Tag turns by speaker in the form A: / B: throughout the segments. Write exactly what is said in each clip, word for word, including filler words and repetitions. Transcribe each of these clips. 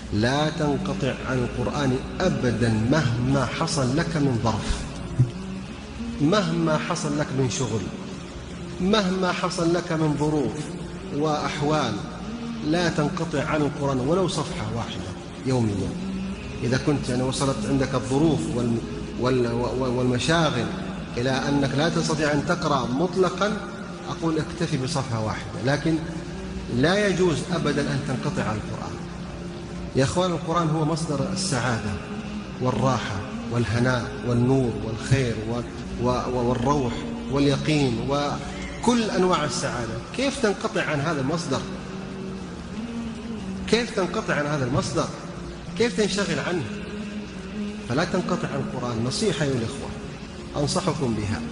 A: لا تنقطع عن القرآن أبدا مهما حصل لك من ظرف، مهما حصل لك من شغل، مهما حصل لك من ظروف وأحوال، لا تنقطع عن القرآن ولو صفحة واحدة يوميا. إذا كنت يعني وصلت عندك الظروف والمشاغل إلى أنك لا تستطيع أن تقرأ مطلقا، أقول اكتفي بصفحة واحدة، لكن لا يجوز أبدا أن تنقطع عن القرآن. يا أخوان، القرآن هو مصدر السعادة والراحة والهناء والنور والخير والروح واليقين وكل أنواع السعادة. كيف تنقطع عن هذا المصدر؟ كيف تنقطع عن هذا المصدر؟ كيف تنشغل عنه؟ فلا تنقطع عن القرآن. نصيحة يا الإخوة أنصحكم بها،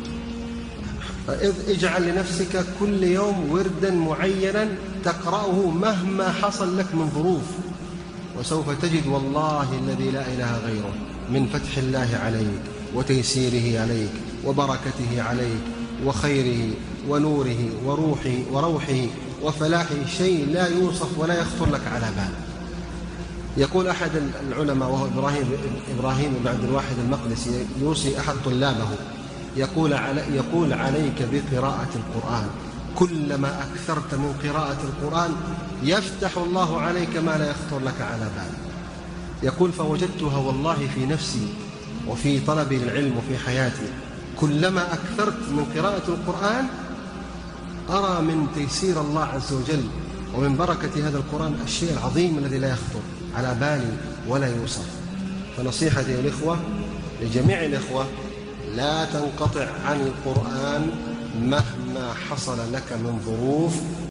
A: اجعل لنفسك كل يوم وردا معينا تقرأه مهما حصل لك من ظروف، وسوف تجد والله الذي لا إله غيره من فتح الله عليك وتيسيره عليك وبركته عليك وخيره ونوره وروحه وروحه وفلاحه شيء لا يوصف ولا يخطر لك على بال. يقول أحد العلماء وهو إبراهيم, إبراهيم بن عبد الواحد المقدسي يوصي أحد طلابه، يقول, علي يقول عليك بقراءة القرآن، كلما أكثرت من قراءة القرآن يفتح الله عليك ما لا يخطر لك على بال. يقول فوجدتها والله في نفسي وفي طلبي للعلم وفي حياتي، كلما أكثرت من قراءة القرآن أرى من تيسير الله عز وجل ومن بركة هذا القرآن الشيء العظيم الذي لا يخطر على بالي ولا يوصف. فنصيحتي يا الإخوة لجميع الإخوة، لا تنقطع عن القرآن مهما حصل لك من ظروف